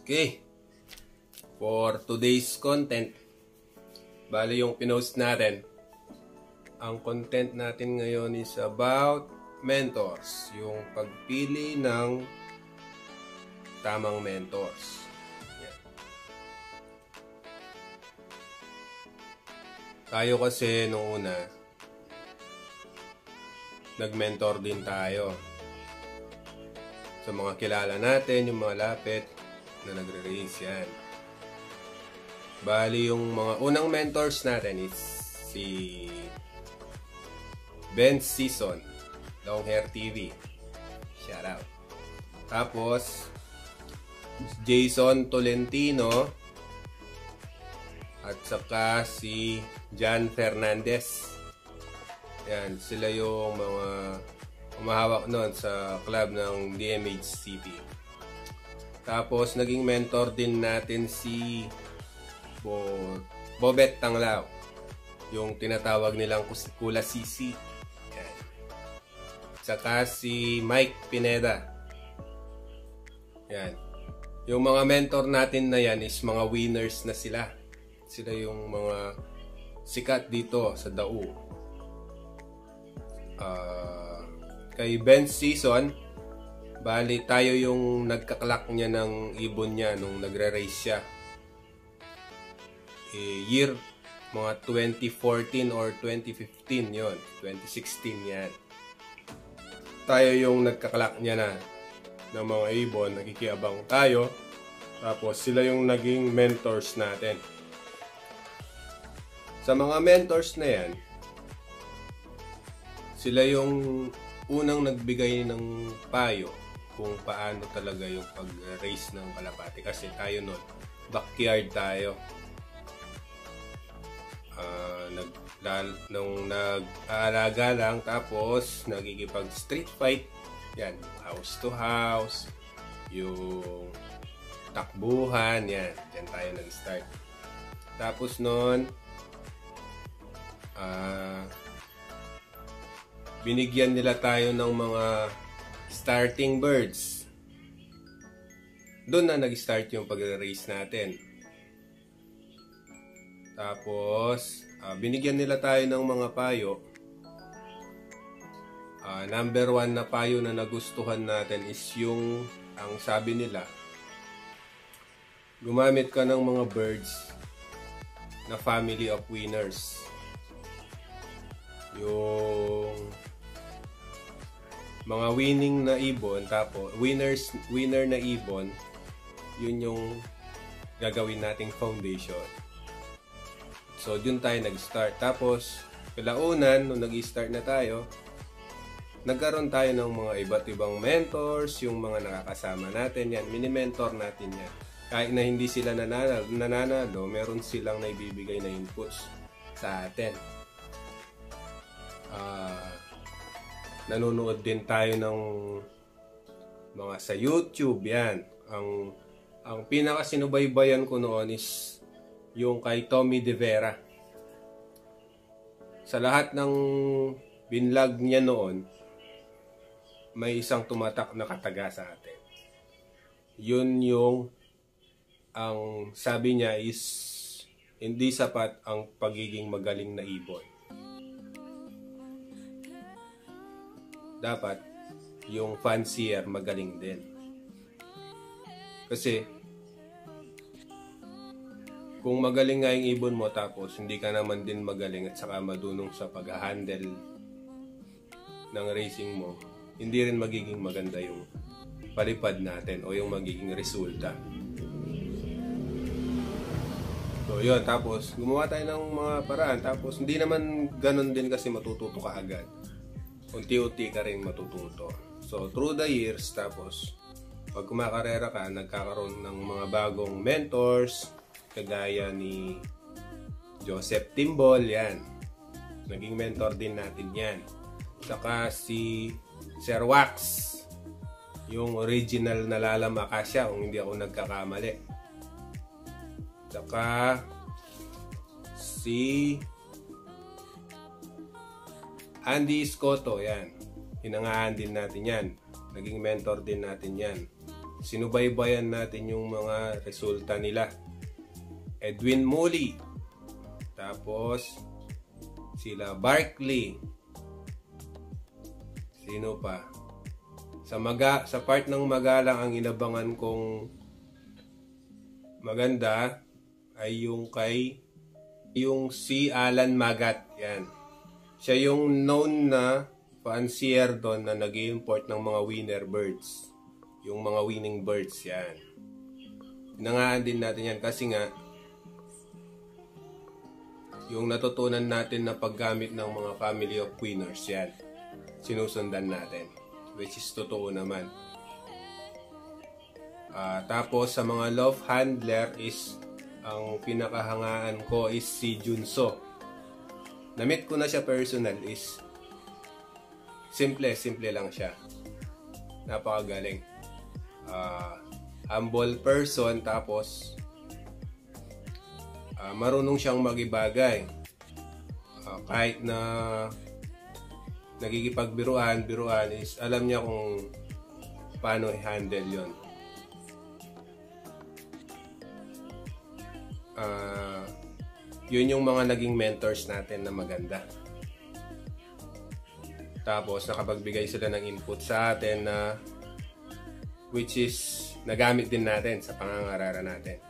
Okay, for today's content, bali yung pinost natin, ang content natin ngayon is about mentors, yung pagpili ng tamang mentors. Yan. Tayo kasi nung una, nag-mentor din tayo sa mga kilala natin, yung mga lapit na nagre-race yan. Bali, yung mga unang mentors natin is si Ben Season, Long Hair TV. Shout out. Tapos, Jason Tolentino at saka si John Fernandez. Yan, sila yung mga umahawak noon sa club ng DMHCP. Tapos, naging mentor din natin si Bobet Tanglao. Yung tinatawag nilang Kula Sisi. Yan. Saka si Mike Pineda. Yan. Yung mga mentor natin na yan is mga winners na sila. Sila yung mga sikat dito sa Dau. Kay Ben Season, bali tayo yung nagkaklak niya ng ibon niya nung nagre-race siya. Year, mga 2014 or 2015 yon, 2016 yan. Tayo yung nagkaklak niya na ng mga ibon, nakikiabang tayo. Tapos sila yung naging mentors natin. Sa mga mentors na yan, sila yung unang nagbigay ng payo kung paano talaga yung pag-race ng kalapati. Kasi tayo nun, backyard tayo. Nung nag-aalaga lang, tapos nagigipag street fight. Yan, house to house, yung takbuhan, yan. Diyan tayo nag-start. Tapos nun, binigyan nila tayo ng mga starting birds. Doon na nag-start yung pag-race natin. Tapos, binigyan nila tayo ng mga payo. Number 1 na payo na nagustuhan natin is yung, ang sabi nila, gumamit ka ng mga birds na family of winners. Yung mga winning na ibon, tapos winner na ibon, yun yung gagawin nating foundation. So dun tayo nag-start. Tapos kalaunan nung nag-start na tayo, nagkaroon tayo ng mga iba't ibang mentors, yung mga nakakasama natin yan, mini-mentor natin yan. Kahit na hindi sila nananalo, meron silang naibibigay na inputs sa atin. Nanonood din tayo ng mga sa YouTube, yan. Ang pinakasinubaybayan ko noon is yung kay Tommy De Vera. Sa lahat ng binlog niya noon, may isang tumatak na kataga sa atin. Yun yung ang sabi niya is hindi sapat ang pagiging magaling na ibon. Dapat yung fancier magaling din. Kasi kung magaling nga yung ibon mo tapos hindi ka naman din magaling at saka madunong sa pag-handle ng racing mo, hindi rin magiging maganda yung palipad natin o yung magiging resulta. So yun, tapos gumawa tayo ng mga paraan, tapos hindi naman ganun din kasi matututo ka agad. Unti-unti ka rin matututo. So through the years, tapos pag kumakarera ka, nagkakaroon ng mga bagong mentors, kagaya ni Joseph Timbol, yan. Naging mentor din natin yan. Saka si Sir Wax, yung original na Lala Macassia, kung hindi ako nagkakamali. Saka si Andy Escoto, yan. Hinangaan din natin yan. Naging mentor din natin yan. sinubaybayan natin yung mga resulta nila. Edwin Molly, tapos sila Barkley, sino pa? Sa part ng magalang, ang inabangan kong maganda ay yung si Alan Magat. Yan. Siya yung known na fancier doon na nag-import ng mga winner birds. Yung mga winning birds, yan. Nangaan din natin yan kasi nga yung natutunan natin na paggamit ng mga family of winners, yan. Sinusundan natin. Which is totoo naman. Tapos sa mga love handler is ang pinakahangaan ko is si Junso. Na-meet ko na siya personal, is simple lang siya. Napakagaling. Humble person, tapos marunong siyang magibagay. Kahit na nagigipagbiruan is alam niya kung paano i-handle yon. Yun yung mga naging mentors natin na maganda. Tapos nakapagbigay sila ng input sa atin na which is nagamit din natin sa pangangaralan natin.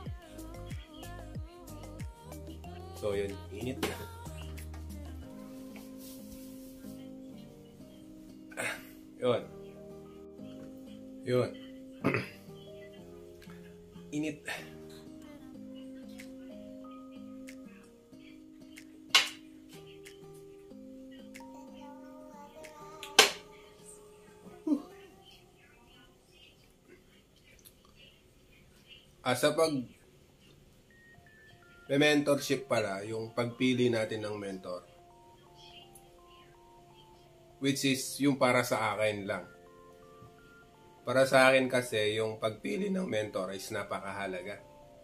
So yun, init na. Yun. Init. Sa mentorship pala, yung pagpili natin ng mentor, which is yung para sa akin lang. Para sa akin kasi, yung pagpili ng mentor is napakahalaga.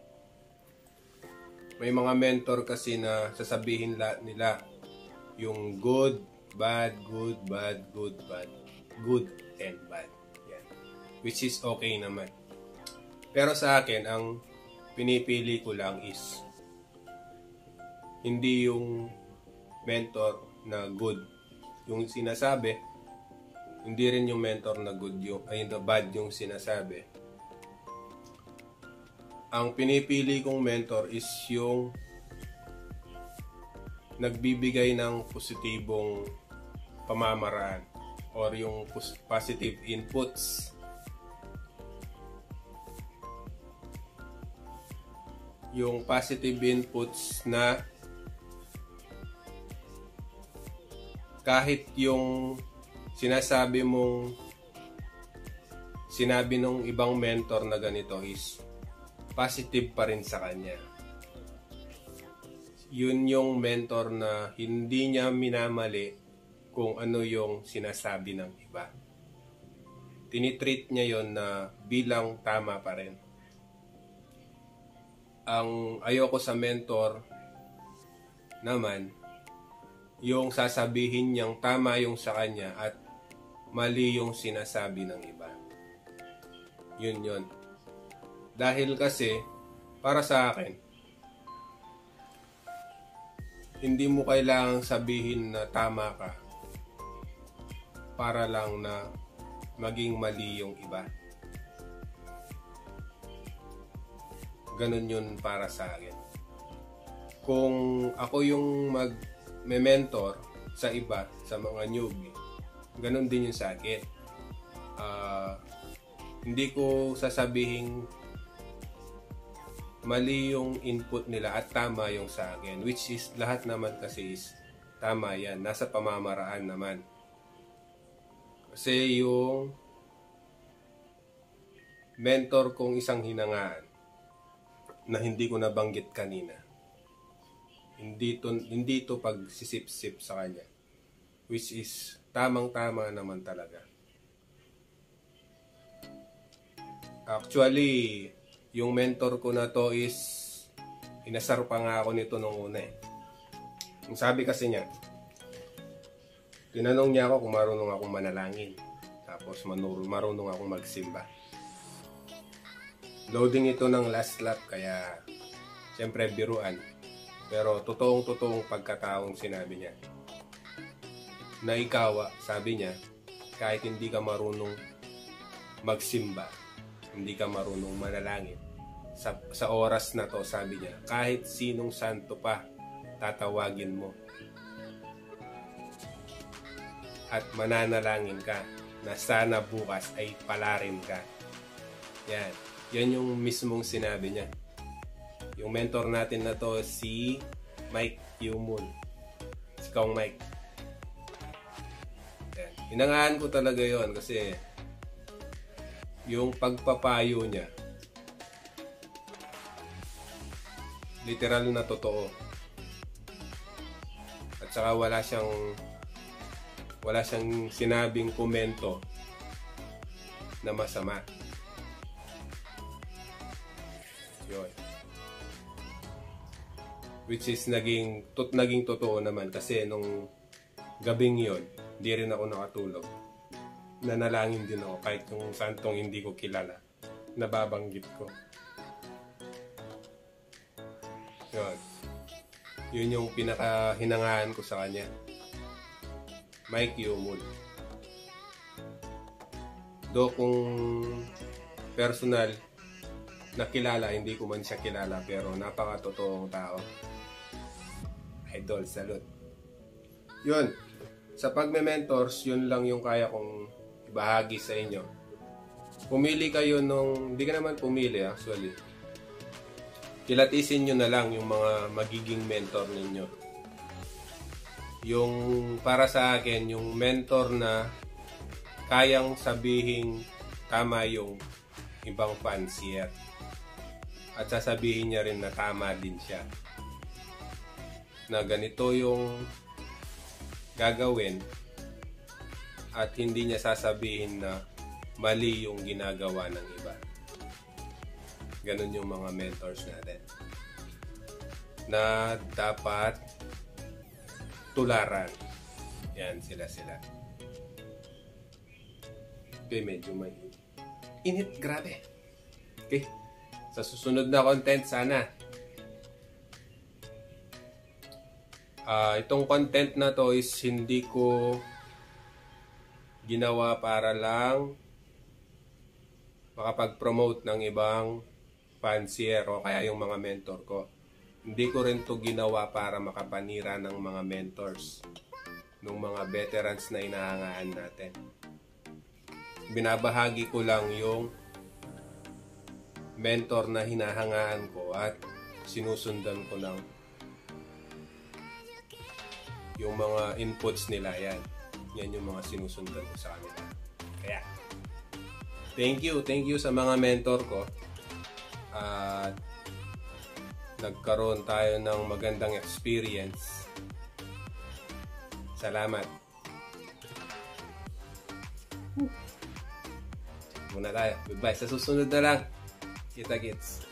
May mga mentor kasi na sasabihin nila yung good, bad, good, bad, good, bad, good, and bad. Yan. Which is okay naman. Pero sa akin, ang pinipili ko lang is hindi yung mentor na good yung sinasabi, hindi rin yung mentor na good yung bad yung sinasabi. Ang pinipili kong mentor is yung nagbibigay ng positibong pamamaraan or yung positive inputs. Yung positive inputs na kahit yung sinabi nung ibang mentor na ganito is positive pa rin sa kanya. Yun yung mentor na hindi niya minamali kung ano yung sinasabi ng iba. Tinitreat niya yon na bilang tama pa rin. Ang ayoko sa mentor naman, yung sasabihin niyang tama yung sa kanya at mali yung sinasabi ng iba. Yun. Dahil kasi, para sa akin, hindi mo kailangang sabihin na tama ka para lang na maging mali yung iba. Ganun yun para sa akin. Kung ako yung mag-mentor sa iba, sa mga newbie, ganun din yun sa akin. Hindi ko sasabihin mali yung input nila at tama yung sa akin, which is lahat naman kasi is tama yan, nasa pamamaraan naman. Kasi yung mentor kong isang hinangaan na hindi ko nabanggit kanina, hindi to pagsisip-sip sa kanya, which is tamang-tama naman talaga. Actually, yung mentor ko na to is inasar pa nga ako nito nung una eh. Yung sabi kasi niya, tinanong niya ako kung marunong akong manalangin, tapos marunong akong magsimba. Loading ito ng last lap kaya siyempre biruan. Pero totoong pagkataong sinabi niya. Na ikaw, sabi niya, kahit hindi ka marunong magsimba, hindi ka marunong manalangin, sa oras na to, sabi niya, kahit sinong santo pa tatawagin mo at mananalangin ka na sana bukas ay palarin ka. Yan yung mismong sinabi niya. Yung mentor natin na to, si Mike Yumun. Si Kong Mike. Yan. Hinangaan ko talaga yon kasi yung pagpapayo niya, literal na totoo. At saka wala siyang sinabing komento na masama. Yun. Which is naging totoo naman kasi nung gabing yon, di rin ako nakatulog. Nanalangin din ako kahit yung santong hindi ko kilala. Nababanggit ko. Yun yung pinakahinangaan ko sa kanya. Mike Yumun. Do kung personal nakilala, hindi ko man siya kilala, pero napakatotoong tao. Idol, salute. Yun. Sa pagme-mentors, yun lang yung kaya kong ibahagi sa inyo. Pumili kayo hindi ka naman pumili actually. Kilatisin nyo na lang yung mga magiging mentor ninyo. Yung para sa akin, yung mentor na kayang sabihing tama yung ibang fancier. At sasabihin niya rin na tama din siya. Na ganito yung gagawin at hindi niya sasabihin na mali yung ginagawa ng iba. Ganun yung mga mentors natin. Na dapat tularan. Yan, sila. Okay, medyo may init. Grabe. Okay. Sa susunod na content, sana. Itong content na to is hindi ko ginawa para lang makapag-promote ng ibang fancier o kaya yung mga mentor ko. Hindi ko rin to ginawa para makapanira ng mga mentors, ng mga veterans na inahangaan natin. Binabahagi ko lang yung mentor na hinahangaan ko at sinusundan ko lang yung mga inputs nila. Yan yung mga sinusundan ko sa kanila. Kaya thank you sa mga mentor ko. At nagkaroon tayo ng magandang experience. Salamat. Muna tayo. Goodbye. Sa susunod na lang. Kita-kits.